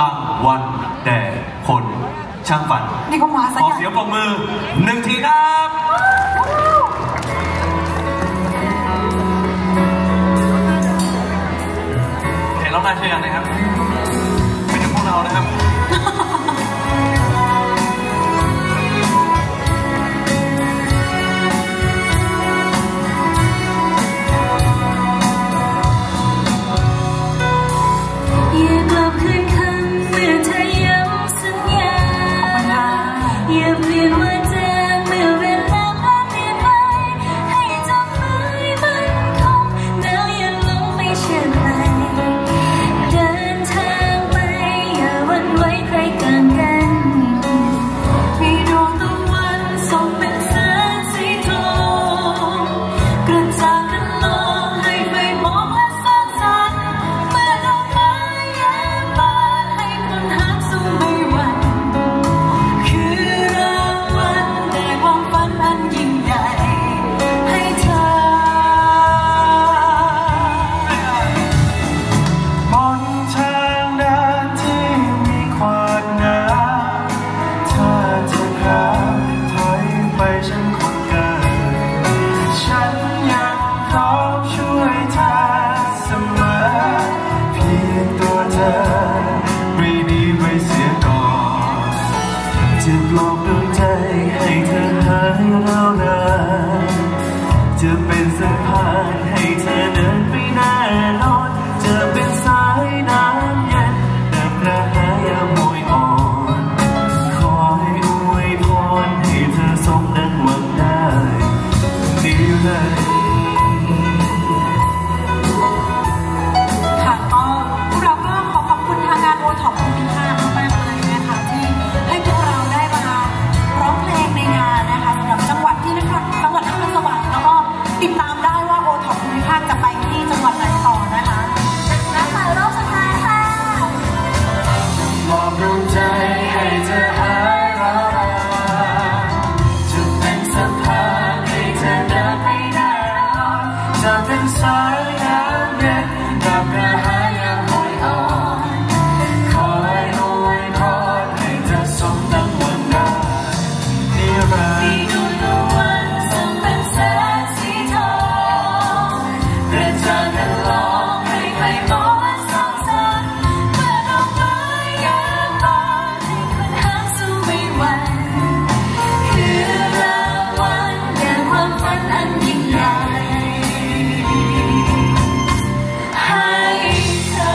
รางวัลแด่คนช่างฝันนี่ก็มาซะขอเสียงปรบมือ1 ทีครับเห็นแล้วน่าเชื่อนะครับไม่ใช่พวกเรานะครับจะปลอบดวงใจให้เธอหายร้าวรานจะเป็นสะพานให้เธอเดินไปแน่นอนจะเป็นสายน้ำเย็นดับกระหายยามโหยอ่อนคอยอวยพรให้เธอสมดังหวังได้ดีเลยค่ะก็พวกเราก็ขอขอบคุณทางงานโอท็อปภูมิภาคมากเลยนะคะที่ให้พวกเราได้มาร้องเพลงในงานนะคะสำหรับจังหวัดที่นครสวรรค์แล้วก็ติดตามได้ว่าโอท็อปภูมิภาคจะไปที่จังหวัดไหนต่อนะคะและสายรอบสุดท้ายค่ะมอบดวงใจให้เธอหายร้าวรานจะเป็นสะพานให้เธอเดินไปแน่นอนจะเป็นสายน้ำเย็นดับกระหายยามโหยอ่อนคอยอวยพรให้เธอสมดังหวังได้นิรันดร์มีดวงตะวันส่องเป็นแสงสีทองกระจ่างกันลองให้ใครมองและสงสารเมื่อดอกไม้ยามบานให้คนหาสู้ไม่ไหวคือรางวัลแด่ความฝันอันยิ่งใหญ่ให้เธอ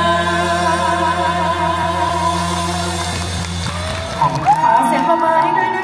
ขอเสียงปรบมือให้ด้วย